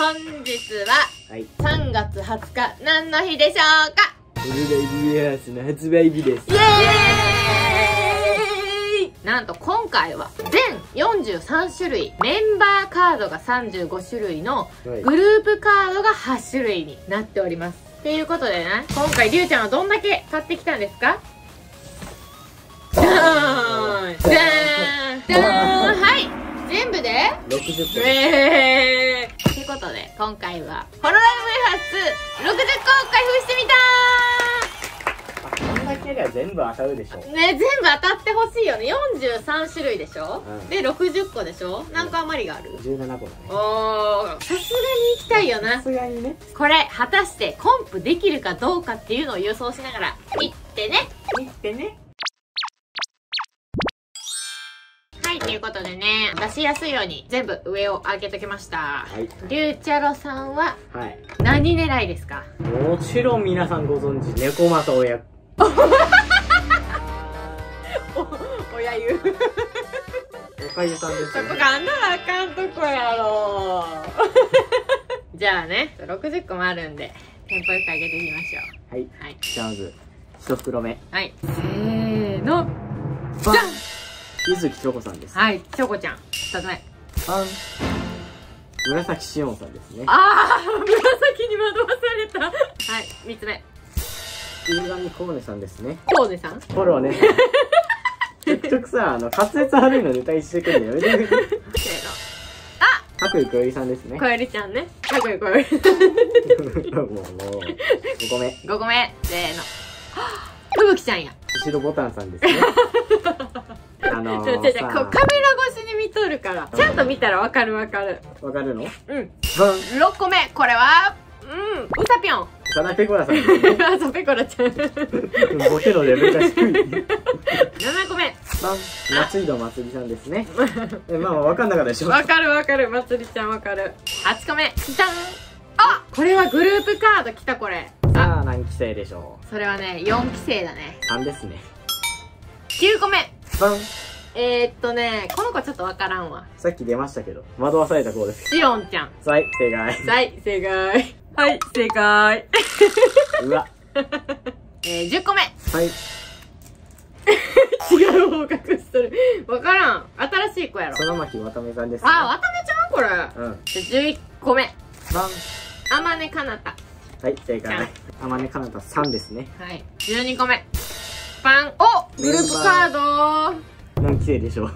本日は3月20日何の日でしょうか？ オルレイリアースの発売日です。 イエーイ！なんと今回は全43種類、メンバーカードが35種類のグループカードが8種類になっております。っていうことでね、今回りゅうちゃんはどんだけ買ってきたんですか？じゃーんじゃーんじゃーん、はい、全部で 60個。 ってことで今回はホロライブ F 60個を開封してみたこんだけが全部当たるでしょ。 ね、全部当たってほしいよね。43種類でしょ、で60個でしょ。何個余りがある ？17個だね。 おー、さすがに行きたいよな。 さすがにね。 これ果たしてコンプできるかどうかっていうのを予想しながらいってね。 いってね。 はい、ということでね、出しやすいように全部上を開けときました。 はい。 りゅうちゃろさんははい。 何狙いですか？ もちろん皆さんご存知、猫又親子。 親湯。 おかゆさんですよね。 そこがあんなあかんとこやろ。じゃあね、60個もあるんで、テンポよく開けていきましょう。 はい。 はい。 じゃあまず、1袋目。 はい。せーの。じゃん！ ゆずきちょこさんです。 はい、チョコちゃん。2つ目。 パン。紫しおんさんですね。 あー、紫に惑わされた。はい、3つ目。 犬神コーネさんですね。 コーネさん？ フォローね。結局さ、滑舌悪いのネタにしてくるのやめてくれ。 せーの。あ！ 白衣こよりさんですね。 こよりちゃんね。白衣こより。 もう、5個目。 5個目。せーの。ふぶきちゃんや。 後ろボタンさんですね。 こうカメラ越しに見とるから、ちゃんと見たらわかるわかる。 わかるの？ うん。 バン。 6個目。これは、うさぴょん。 サナペコラさんですね。 あ、そうペコラちゃん。 ボケのレベルが低い。 7個目。 バン。松井戸まつりさんですね。まあわかんなかったでしょ。 わかるわかる。まつりちゃんわかる。8個目。じゃん。あ、これはグループカード来たこれ。 さあ何期生でしょそれはね、4期生だね。 う。3ですね。 9個目。 バン。 この子ちょっとわからんわ。 さっき出ましたけど、惑わされた子です。 しおんちゃん。 はい、正解。 はい、正解。はい、正解。 うわ。 10個目。 はい。 違う方隠しとる。わからん。新しい子やろ。 そのまきわためさんですね。 あ、わためちゃんこれ。 うん。 11個目。 バン。 あまねかなた。 はい、正解。あまねかなたさんですね。 はい。12個目。パン。お、グループカード。 何期生でしょう。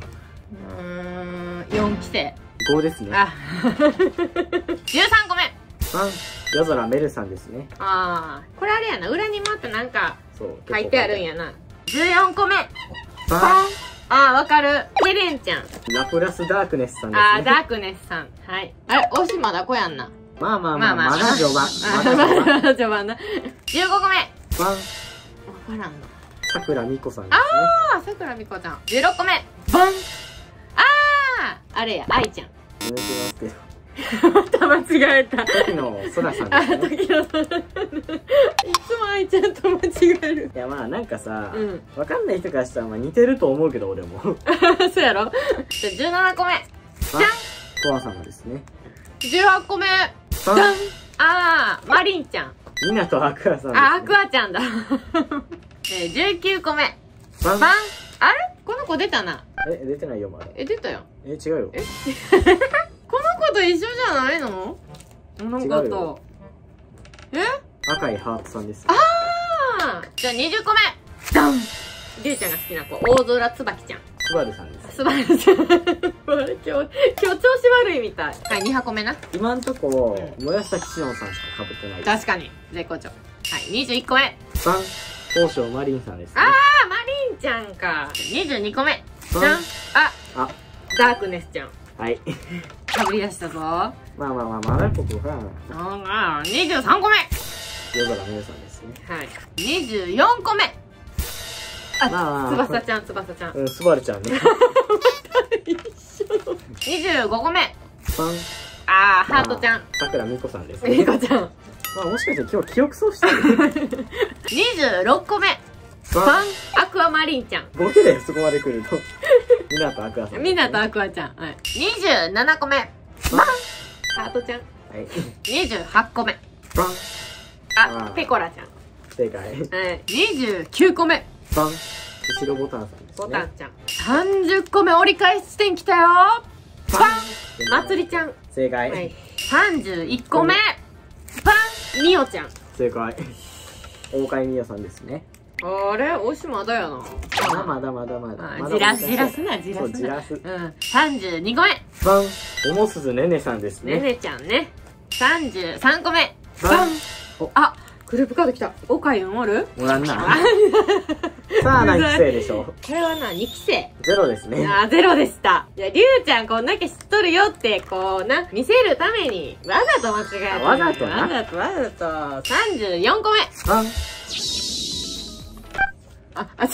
4期生。 5ですね。 あ。13個目。 バン。夜空メルさんですね。 あー、これあれやな。裏にもってなんかそう。 書いてあるんやな。14個目。 バン。 あー、わかる。ヘレンちゃん。 ラプラスダークネスさんですね。 あー、ダークネスさん。はい。あれ、おしまだ子やんな。 まあ、まだ序盤。 まだ序盤な。15個目。 バン。 わからんの。 さくらみこさんですね。 あー、さくらみこちゃん。16個目。バン。あー、あれや、愛ちゃん。 抜いてますけど。 また間違えた。 時のそらさんですね。 時のそらさん。いつも愛ちゃんと間違える。 いやまあなんかさ、 うんわかんない人からしたらまあ似てると思うけど俺も。 そうやろ。じゃあ17個目。じゃん。 コア様ですね。 18個目。じゃん。あー、マリンちゃん。 みなとアクアさんですね。 あ、アクアちゃんだ。19個目。 バン。 バン。あれこの子出たな。 出てないよまだ。 出たよ。 違うよ。 この子と一緒じゃないの？この子と。 赤いハートさんです。 あー、じゃあ20個目。ダン。りゅうちゃんが好きな子、大空つばきちゃん。 スバルさんです。 素晴らしい。今日調子悪いみたい。はい、2箱目な。 今んとこ、紫しおんさんしか被ってない。 確かに。絶好調。はい、21個目。 バン。宝生マリンさんですね。 あー、マリンちゃんか。22個目。じゃん。あ、ダークネスちゃん。 はい。 かぶり出したぞ。 まあまだここが、 23個目。 夜空メルさんですね。 はい。24個目。 まあ翼ちゃん。 スバルちゃんね。 25個目。 バン。 あー、ハートちゃん。 さくらみこさんですね。 みこちゃん。 まあもしかして今日記憶喪失してる。 26個目。バン。アクアマリンちゃん。 ボケだよそこまで来ると。みなとアクアさん。 みなとアクアちゃん。はい。27個目。バン。ハートちゃん。 はい 28個目。 バン。 あ、ペコラちゃん。 正解。 29個目。 バン。後ろボタンさんですね。 ボタンちゃん。30個目折り返し地点来たよ。バン。まつりちゃん。 正解。 はい。31個目。バン。みおちゃん。 正解。大貝美代さんですね。 あれ、おしまだよな。 まだ。 じらすな。 そう、じらす。 うん。32個目。 バン。おもすずねねさんですね。 ねねちゃんね。33個目。 バン。 あ、グループカード来た。おかゆんおる？ おらんな。さあ、何期生でしょう。 これはな、2期生。 ゼロですね。 ゼロでした。いや、りゅうちゃんこんだけ知っとるよって、こうな、見せるために、わざと間違えた。 わざとな。 わざと。34個目。 バン。 違う。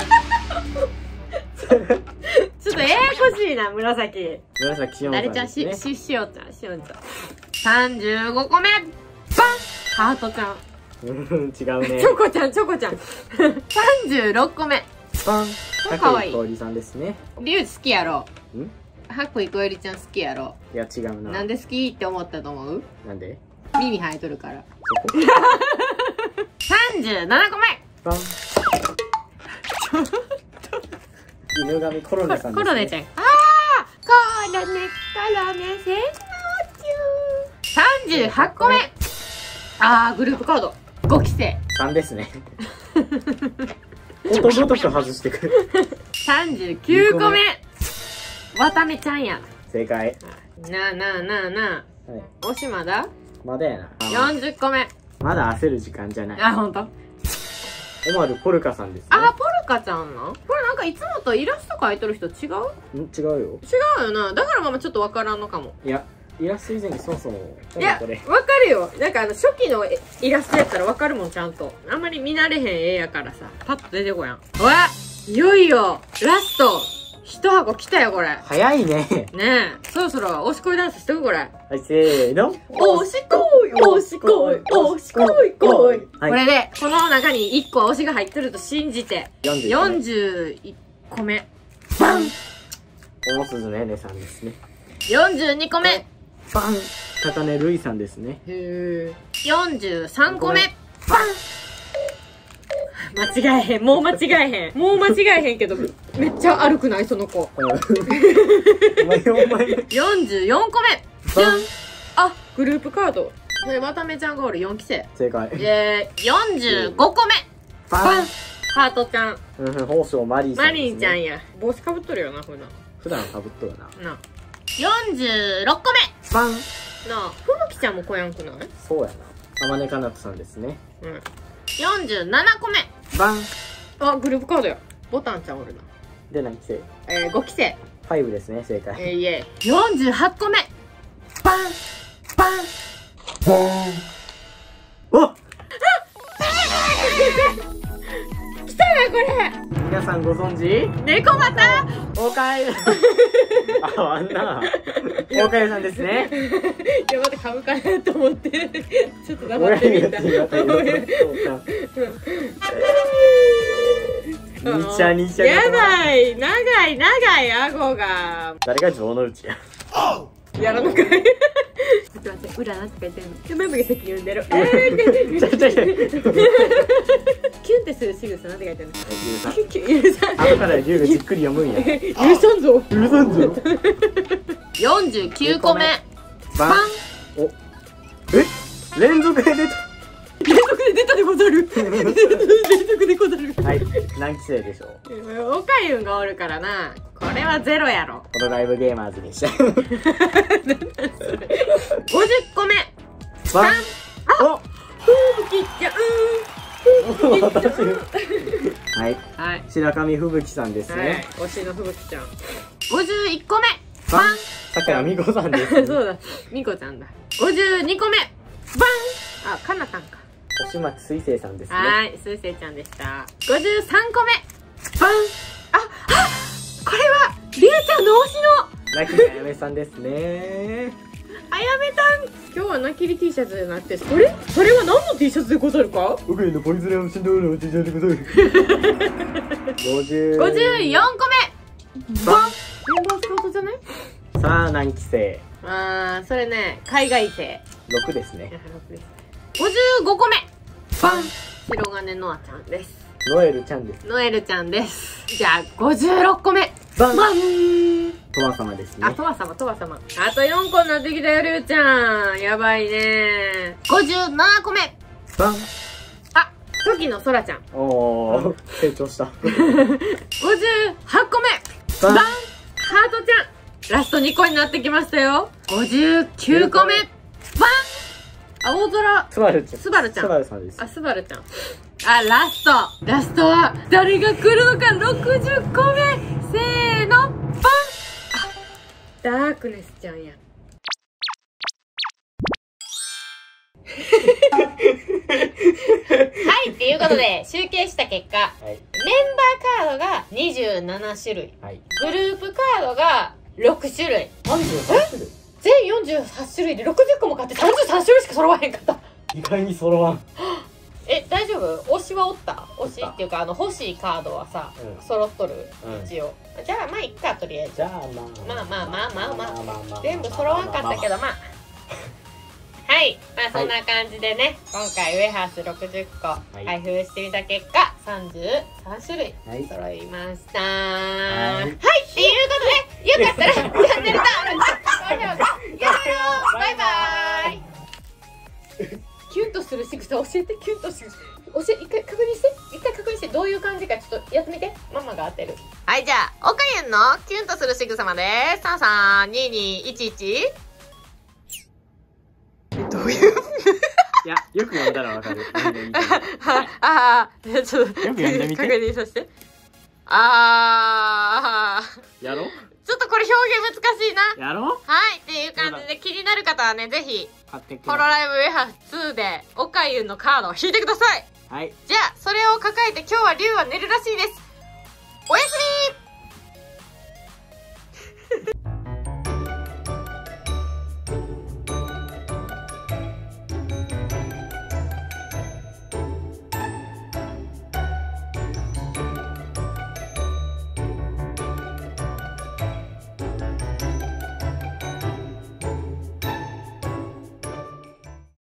ちょっとややこしいな、紫。 紫しおんさん誰ちゃん、 ですね。 しおんちゃん。35個目。バン。ハートちゃん。 違うね。 チョコちゃん。36個目。 バン。 かわいいかおりさんですね。 りゅう好きやろ。 ん？ 白衣こよりちゃん好きやろ。 いや、違うな。 なんで好きって思ったと思う？ なんで？ 耳生えとるから。 そこ。 37個目。 バン。犬神コロネさんですね。 コロネちゃん。コロネ、せのちゅう。38個目。グループカード。5期生。 3ですね。ことごとく外してくる。 39個目。わためちゃんや。 正解。 なあ。 はい。 おしまだ？ まだやな。 40個目。 まだ焦る時間じゃない。 ほんと？ オマルポルカさんですね。 ポルカちゃんな。これなんかいつもとイラスト描いとる人違う？ 違うよ。 違うよな。だからママちょっとわからんのかも。 いや、イラスト以前にそもそも、 いや、わかるよ。なんか初期のイラストやったらわかるもん、ちゃんと。あんまり見慣れへん絵やからさ、パッと出てこやん。いよいよ、ラスト一箱来たよ、これ。 早いね。 ねえ、そろそろ、おしこいダンスしとく、これ。 はい、せーの。 おしこい。これで、この中に1個は推しが入ってると信じて、41個目。バン！ おもすずねねさんですね。 42個目。 バン！高根るいさんですね。 へー。43個目。バン！間違えへん。もう間違えへんけど、めっちゃ歩くないその子。 お前。 44個目。じゃん。グループカード。これ、わためちゃんがおる4期生。 正解。 45個目。バン。ハートちゃん。 宝生マリーさんですね。 マリーちゃんや。帽子かぶっとるよな、普段。 普段かぶっとるな。 46個目。 バン。 なあ、ふぶきちゃんもこやんくない？ そうやな。あまねかなこさんですね。 47個目。 バン。 グループカードや。ボタンちゃんおるな。 で、何期生 ？5期生。 5ですね、正解。 48個目。バン。 おっ来たな、これ。 皆さんご存知？ 猫バタ。 おかゆ。あんな。おかゆさんですね。 いや、また買うかなと思って。ちょっと黙ってみた。 にちゃ。 やばい。長い、顎が。 誰が城之内や。 やらなかい。ちょっと待って、裏なんて書いてんの。めぶげ席読んでる。 ちゃキュンってする仕草なんて書いてんの。 許さん。後から龍がじっくり読むんや。 許さんぞ。49個目。バン。 連続で出た。 連続で出たでござる。連続でござる。 はい、何期生でしょう？ おかゆんがおるからな。これはゼロやろ。 ホロライブゲーマーズでした。 50個目。 バン。お。 ふぶきちゃん。 はい。白神ふぶきさんですね。 推しのふぶきちゃん。51個目。 バン。桜みこさんです。 そうだ。みこちゃんだ。52個目。バン。かなたんか。 星町水星さんですね。 水星ちゃんでした。53個目。バン。これは、りゅうちゃんの推しの。 なきりあやめさんですね。 あやめたん。今日はなきり T シャツになって、それは何の T シャツでござるか？ 僕のポイズンをしんどる T シャツでござる。54個目。バン。メンバースカウトじゃない？ さあ、何期生？ それね、海外製。 6ですね。 6です。55個目バン。 白金ノアちゃんです。 ノエルちゃんです。 ノエルちゃんです。じゃあ、56個目バン。 バン。 トワ様ですね。 あ、トワ様、トワ様。あと4個になってきたよ、りゅうちゃん。やばいね。57個目バン。 あ、時の空ちゃん。 おー、成長した。 58個目バン。 ハートちゃん。ラスト2個になってきましたよ。59個目バン。青空。 スバルちゃん。 スバルちゃん。 スバルさんです。 あ、スバルちゃん。あ、ラストは誰が来るのか。60個目せーのバン。あ、ダークネスちゃんや。はい、っていうことで集計した結果、メンバーカードが27種類、グループカードが6種類。 33種類。 全48種類で60個も買って33種類しか揃わへんかった。 意外に揃わん。 大丈夫？推しはおった？推しっていうか欲しいカードはさ、揃っとる、一応。じゃあまあいっか、とりあえず。 じゃあまあ全部揃わんかったけどまあはい、まあそんな感じでね、今回ウェハース60個開封してみた結果33種類揃いました。はい、っていうことでよかったらチャンネル登録、高評価、よろしく。バイバーイ。キュンとする仕草教えて。キュンとする一回確認してどういう感じかちょっとやってみて。ママが当てる。はい、じゃあおかゆんのキュンとする仕草まで332211。どういういや、よく読んだらわかる。 ちょっとよく読んでみて。 確認させて。 やろう。 ちょっとこれ表現難しいな。 やろう。 はい、っていう感じで気になる方はね、ぜひ買ってホロライブウェハ2でおかゆんのカードを引いてください。 はい。 じゃあそれを抱えて今日はリュウは寝るらしいです。おやすみ。